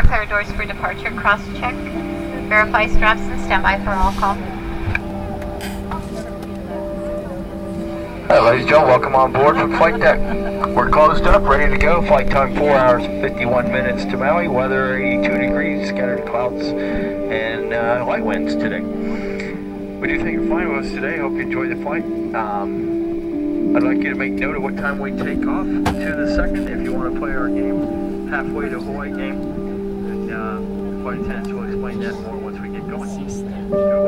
clear doors for departure, cross-check. Verify straps and stand by for all call. Hi, ladies and gentlemen, welcome on board from flight deck. We're closed up, ready to go. Flight time 4 hours 51 minutes to Maui. Weather 82 degrees, scattered clouds, and light winds today. We do thank you for flying with us today. Hope you enjoyed the flight. I'd like you to make note of what time we take off to the second if you want to play our game, halfway to Hawaii game. And flight attendants will explain that more once we get going.